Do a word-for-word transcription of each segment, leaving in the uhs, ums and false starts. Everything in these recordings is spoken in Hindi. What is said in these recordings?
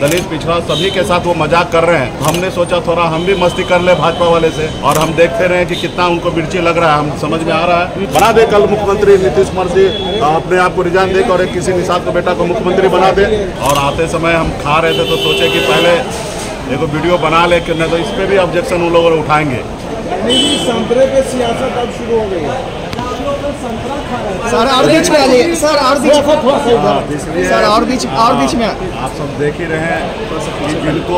दलित पिछड़ा सभी के साथ वो मजाक कर रहे हैं। हमने सोचा थोड़ा हम भी मस्ती कर ले भाजपा वाले से, और हम देखते रहे कि कितना उनको मिर्ची लग रहा है। हम समझ में आ रहा है, बना दे कल मुख्यमंत्री नीतीश कुमार जी अपने आप को रिजाइन देकर और एक किसी निषाद को बेटा को मुख्यमंत्री बना दे। और आते समय हम खा रहे थे तो सोचे कि पहले एक वीडियो बना ले, नहीं तो इस पर भी ऑब्जेक्शन उन लोगों ने उठाएंगे। संतरे पे सियासत अब शुरू हो गई है। सर और बीच में आ जाइए, सर और बीच में, सर और बीच और बीच में आप सब देख ही रहे हैं कि जिनको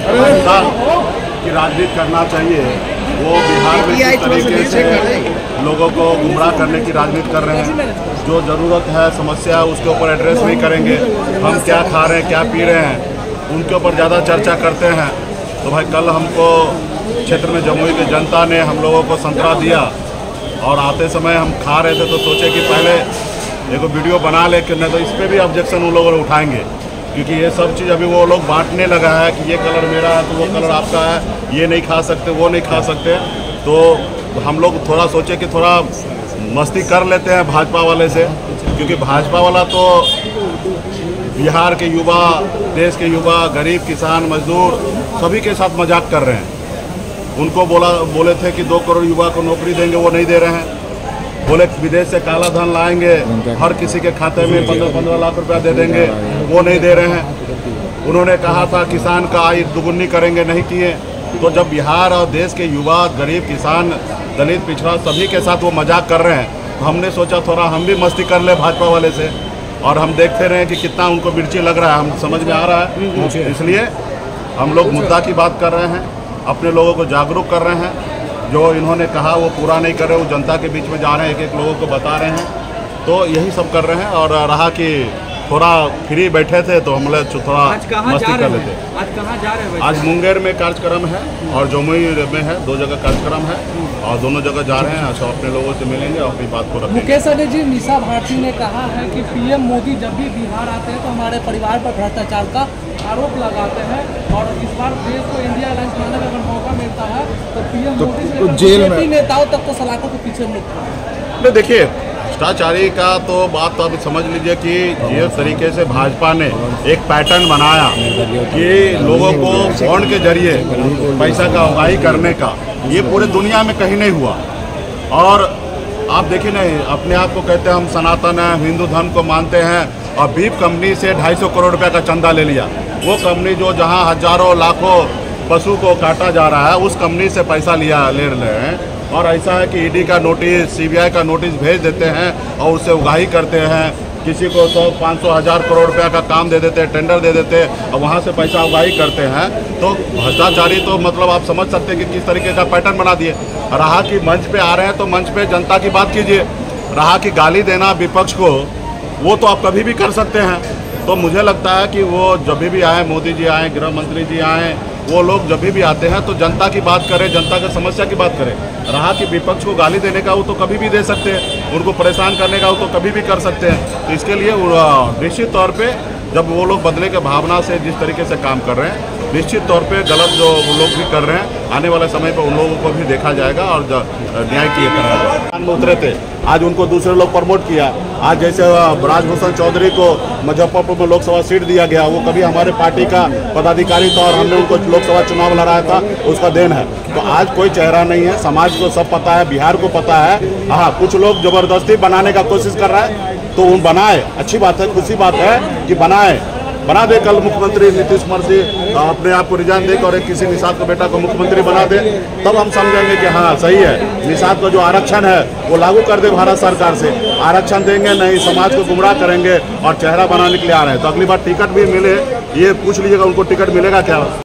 की राजनीति करना चाहिए वो बिहार में किस तरीके से लोगों को गुमराह करने की राजनीति कर रहे हैं। जो ज़रूरत है समस्या उसके ऊपर एड्रेस नहीं करेंगे। हम क्या खा रहे हैं क्या पी रहे हैं उनके ऊपर ज़्यादा चर्चा करते हैं। तो भाई कल हमको क्षेत्र में जमुई की जनता ने हम लोगों को संतरा दिया, और आते समय हम खा रहे थे तो सोचे कि पहले एक वीडियो बना ले, नहीं तो इस पर भी ऑब्जेक्शन उन लोगों ने उठाएंगे। क्योंकि ये सब चीज़ अभी वो लोग बांटने लगा है कि ये कलर मेरा है तो वो कलर आपका है, ये नहीं खा सकते वो नहीं खा सकते। तो हम लोग थोड़ा सोचे कि थोड़ा मस्ती कर लेते हैं भाजपा वाले से, क्योंकि भाजपा वाला तो बिहार के युवा, देश के युवा, गरीब, किसान, मजदूर सभी के साथ मजाक कर रहे हैं। उनको बोला बोले थे कि दो करोड़ युवा को नौकरी देंगे, वो नहीं दे रहे हैं। बोले विदेश से काला धन लाएंगे, हर किसी के खाते में पंद्रह पंद्रह लाख रुपया दे देंगे, वो नहीं दे रहे हैं। उन्होंने कहा था किसान का आय दुगुनी करेंगे, नहीं किए। तो जब बिहार और देश के युवा, गरीब, किसान, दलित पिछड़ा सभी के साथ वो मजाक कर रहे हैं, तो हमने सोचा थोड़ा हम भी मस्ती कर ले भाजपा वाले से, और हम देखते रहे कि कितना उनको मिर्ची लग रहा है। हम समझ में आ रहा है, इसलिए हम लोग मुद्दा की बात कर रहे हैं, अपने लोगों को जागरूक कर रहे हैं। जो इन्होंने कहा वो पूरा नहीं कर रहे, वो जनता के बीच में जा रहे हैं, एक एक लोगों को बता रहे हैं। तो यही सब कर रहे हैं। और रहा कि थोड़ा फ्री बैठे थे तो हम लोग थोड़ा मस्ती कर लेते। आज कहाँ जा रहे हैं? आज मुंगेर में कार्यक्रम है और जमुई में है, दो जगह कार्यक्रम है, और दोनों जगह जा रहे हैं। सब अपने लोगों से मिलेंगे और अपनी बात को रखेंगे। मुकेश सहनी जी, मीसा भारती ने कहा है कि पीएम मोदी जब भी बिहार आते हैं तो हमारे परिवार पर भ्रष्टाचार का आरोप लगाते हैं, और इस बार देश को इंडिया अलायंस बनाने का अगर मौका मिलता है तो पीएम मोदी से जेल में नेताओं तक तो सलाखों के पीछे मुक्त। देखिए, भ्रष्टाचारी का तो बात तो अभी समझ लीजिए कि जिस तरीके से भाजपा ने एक पैटर्न बनाया कि लोगों को बॉन्ड के जरिए पैसा का उगाही करने का, ये पूरे दुनिया में कहीं नहीं हुआ। और आप देखिए नहीं, अपने आप को कहते हैं हम सनातन हैं, हिंदू धर्म को मानते हैं, और बीफ कंपनी से ढाई सौ करोड़ रुपए का चंदा ले लिया। वो कंपनी जो जहां हजारों लाखों पशु को काटा जा रहा है, उस कंपनी से पैसा लिया ले रहे हैं। और ऐसा है कि ईडी का नोटिस, सीबीआई का नोटिस भेज देते हैं और उससे उगाही करते हैं। किसी को सौ पाँच सौ हज़ार करोड़ रुपया का काम दे देते हैं, टेंडर दे देते हैं, और वहाँ से पैसा उगाही करते हैं। तो भ्रष्टाचारी तो मतलब आप समझ सकते हैं कि किस तरीके का पैटर्न बना दिए। रहा कि मंच पे आ रहे हैं तो मंच पे जनता की बात कीजिए। रहा कि गाली देना विपक्ष को, वो तो आप कभी भी कर सकते हैं। तो मुझे लगता है कि वो जब भी आए, मोदी जी आए, गृह मंत्री जी आए, वो लोग जब भी आते हैं तो जनता की बात करें, जनता की समस्या की बात करें। रहा कि विपक्ष को गाली देने का, वो तो कभी भी दे सकते हैं, उनको परेशान करने का वो तो कभी भी कर सकते हैं। तो इसके लिए निश्चित तौर पे जब वो लोग बदले के भावना से जिस तरीके से काम कर रहे हैं, निश्चित तौर पे गलत जो वो लोग भी कर रहे हैं, आने वाले समय पर उन लोगों को भी देखा जाएगा और न्याय किया जाएगा। उतरे थे, आज उनको दूसरे लोग प्रमोट किया। आज जैसे ब्राजभूषण चौधरी को मुजफ्फरपुर में लोकसभा सीट दिया गया, वो कभी हमारे पार्टी का पदाधिकारी था और हमने उनको लोकसभा चुनाव लड़ाया था, उसका देन है। तो आज कोई चेहरा नहीं है, समाज को सब पता है, बिहार को पता है। हाँ, कुछ लोग जबरदस्ती बनाने का कोशिश कर रहा है तो वो बनाए, अच्छी बात है, खुशी बात है कि बनाए। बना दे कल मुख्यमंत्री नीतीश कुमार जी अपने आप को रिजाइन देकर और एक किसी निषाद को बेटा को मुख्यमंत्री बना दे, तब हम समझेंगे कि हाँ सही है। निषाद का जो आरक्षण है वो लागू कर दे भारत सरकार से। आरक्षण देंगे नहीं, समाज को गुमराह करेंगे और चेहरा बनाने के लिए आ रहे हैं। तो अगली बार टिकट भी मिले, ये पूछ लीजिएगा उनको टिकट मिलेगा क्या।